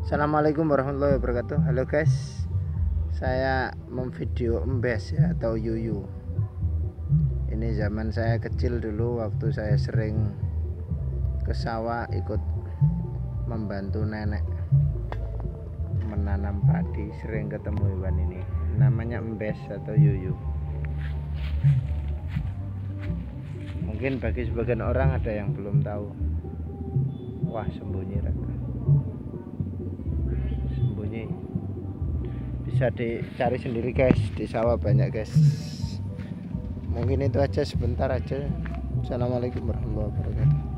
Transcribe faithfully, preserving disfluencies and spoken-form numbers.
Assalamualaikum warahmatullahi wabarakatuh. Halo guys, saya memvideo embes ya atau yuyu. Ini zaman saya kecil dulu, waktu saya sering ke sawah ikut membantu nenek menanam padi, sering ketemu hewan ini. Namanya embes atau yuyu. Mungkin bagi sebagian orang ada yang belum tahu. Wah, sembunyi raga. Sembunyi. Bisa dicari sendiri guys, di sawah banyak guys. Mungkin itu aja, sebentar aja. Assalamualaikum warahmatullahi wabarakatuh.